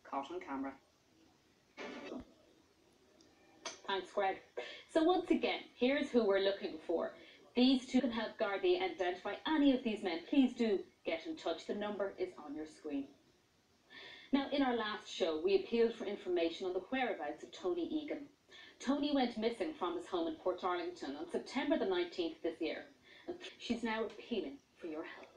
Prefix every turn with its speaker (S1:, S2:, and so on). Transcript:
S1: caught on camera. Thanks, Greg. So once again, here's who we're looking for. These two can help Gardaí identify any of these men. Please do get in touch. The number is on your screen. Now, in our last show, we appealed for information on the whereabouts of Tony Egan. Tony went missing from his home in Portarlington on September the 19th this year. And she's now appealing for your help.